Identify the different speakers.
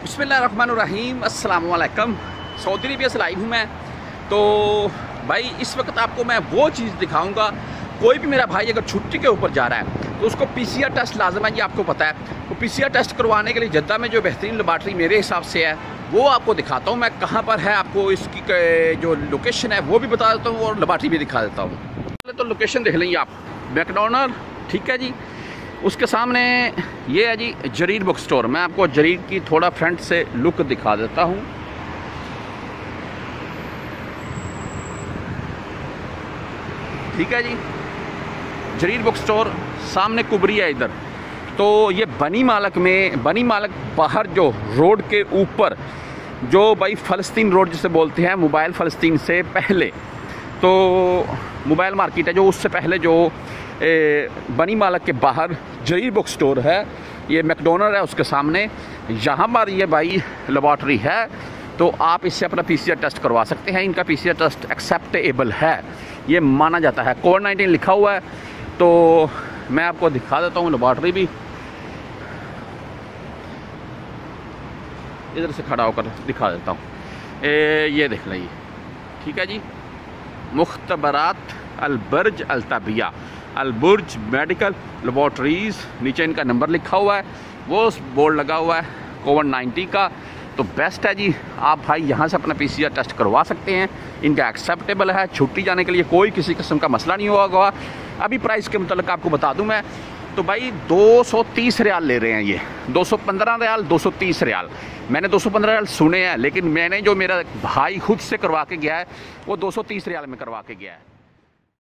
Speaker 1: बिस्मिल्लाहिर्रहमानिर्रहीम अस्सलाम वालेकुम। सऊदी अरबिया से लाइव हूँ मैं। तो भाई इस वक्त आपको मैं वो चीज़ दिखाऊंगा। कोई भी मेरा भाई अगर छुट्टी के ऊपर जा रहा है तो उसको PCR टेस्ट लाजम है, ये आपको पता है। तो PCR टेस्ट करवाने के लिए जद्दा में जो बेहतरीन लेबॉरेटरी मेरे हिसाब से है वो आपको दिखाता हूँ मैं कहाँ पर है। आपको इसकी जो लोकेशन है वो भी बता देता हूँ और लेबॉरेटरी भी दिखा देता हूँ। पहले तो लोकेशन देख लेंगे आप, मैकडोनल्ड, ठीक है जी। उसके सामने ये है जी जरीर बुक स्टोर। मैं आपको जरीर की थोड़ा फ्रंट से लुक दिखा देता हूँ। ठीक है जी, जरीर बुक स्टोर सामने कुबरी है इधर। तो ये बनी मालक बाहर जो रोड के ऊपर जो भाई फ़लस्तीन रोड जिसे बोलते हैं, मोबाइल फ़लस्तीन से पहले तो मोबाइल मार्केट है, जो उससे पहले जो बनी मालक के बाहर जरीर बुक स्टोर है, ये मैकडोनल्ड है उसके सामने। यहाँ पर ये भाई लेबॉरेटरी है, तो आप इससे अपना PCR टेस्ट करवा सकते हैं। इनका PCR टेस्ट एक्सेप्टेबल है, ये माना जाता है। कोविड-19 लिखा हुआ है। तो मैं आपको दिखा देता हूँ लेबॉरेटरी भी, इधर से खड़ा होकर दिखा देता हूँ। ये देख लीजिए, ठीक है जी। मुख्तबरात अलबर्ज अल्ताबिया, अलबुर्ज मेडिकल लेबॉरेटरीज़, नीचे इनका नंबर लिखा हुआ है, वो बोर्ड लगा हुआ है कोविड-19 का। तो बेस्ट है जी, आप भाई यहाँ से अपना PCR टेस्ट करवा सकते हैं। इनका एक्सेप्टेबल है, छुट्टी जाने के लिए कोई किसी किस्म का मसला नहीं होगा। अभी प्राइस के मतलब आपको बता दूँ मैं, तो भाई 230 रियाल ले रहे हैं ये, 215 रियाल, 230 रियाल। मैंने 215 रियाल सुने हैं, लेकिन मैंने जो मेरा भाई खुद से करवा के गया है वो 230 रियाल में करवा के गया है।